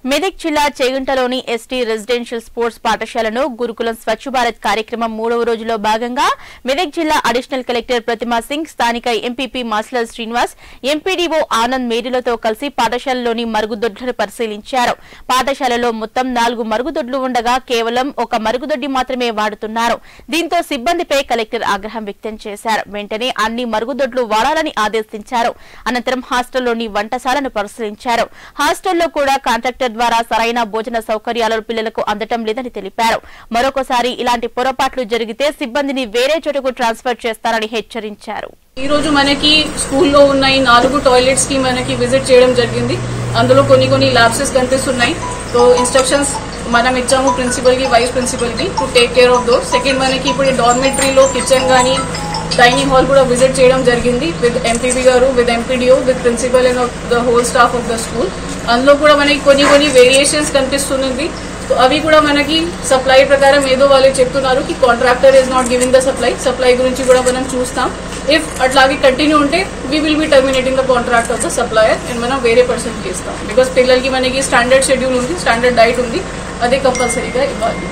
మెదక్ జిల్లా చేగుంటలోని ST residential sports పాఠశాలను గురుకులం స్వచ్ఛ భారత్ కార్యక్రమం 3వ రోజులో భాగంగా మెదక్ జిల్లా అడిషనల్ కలెక్టర్ ప్రతిమా సింగ్, స్థానిక ఎంపీపీ మాస్లర్ శ్రీనివాస్, ఎంపీడీఓ ఆనంద్ మేరులతో కలిసి పాఠశాలలోని మరుగుదొడ్లను పరిశీలించారు. పాఠశాలలో మొత్తం 4 మరుగుదొడ్లు ఉండగా కేవలం 1 మరుగుదొడ్డి మాత్రమే వాడుతున్నారు. దీంతో సిబ్బందిపై కలెక్టర్ ఆగ్రహం వ్యక్తం చేశారు. వెంటనే అన్ని మరుగుదొడ్లు వాడాలని ఆదేశించారు. అనంతరం హాస్టల్లోని వంటశాలను పరిశీలించారు. హాస్టల్లో కూడా కాంట్రాక్టర్ ద్వారా సరైన భోజన సౌకర్యాలు పిల్లలకు అందటం లేదని తెలిపారు. మరొకసారి ఇలాంటి పొరపాట్లు జరిగితే సిబ్బందిని వేరే చోటుకు ట్రాన్స్ఫర్ చేస్తారని హెచ్చరించారు. ఈ రోజు మనకి స్కూల్లో ఉన్న ఈ 4 టాయిలెట్స్ కి మనకి విజిట్ చేయడం జరిగింది. అందులో కొన్ని ల్యాబ్సెస్ కనిపిస్తున్నాయి. సో ఇన్స్ట్రక్షన్స్ మనం ఇచ్చాము ప్రిన్సిపల్ కి, వైస్ ప్రిన్సిపల్ కి to take care of those. Second మనకి ఇప్పుడు డార్మెటరీలో కిచెన్ గానీ డైనింగ్ హాల్ కూడా విజిట్ చేయడం జరిగింది విత్ ఎంపీపీ గారు, with MPDO, with principal and the whole staff of the school. అందులో కూడా మనకి కొన్ని వేరియేషన్స్ కనిపిస్తుంది. అవి కూడా మనకి సప్లై ప్రకారం ఏదో వాళ్ళు చెప్తున్నారు కి contractor is not giving the supply గురించి కూడా మనం చూస్తాం. ఇఫ్ అట్లాగే కంటిన్యూ ఉంటే we will be terminating the contract of the supplier and మనం వేరే పర్సన్ కి ఇస్తాం. బికాస్ పిల్లలకి మనకి స్టాండర్డ్ షెడ్యూల్ ఉంది, స్టాండర్డ్ డైట్ ఉంది, అదే కంపల్సరీగా ఇవ్వాలి.